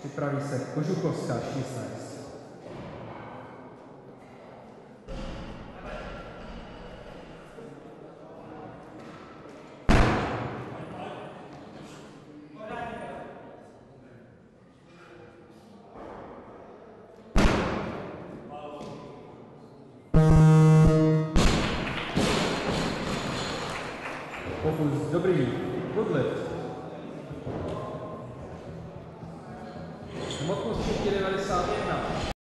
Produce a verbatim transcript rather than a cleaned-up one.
Připraví se Kožuchovská šestnáct. Pokus dobrý, good lift.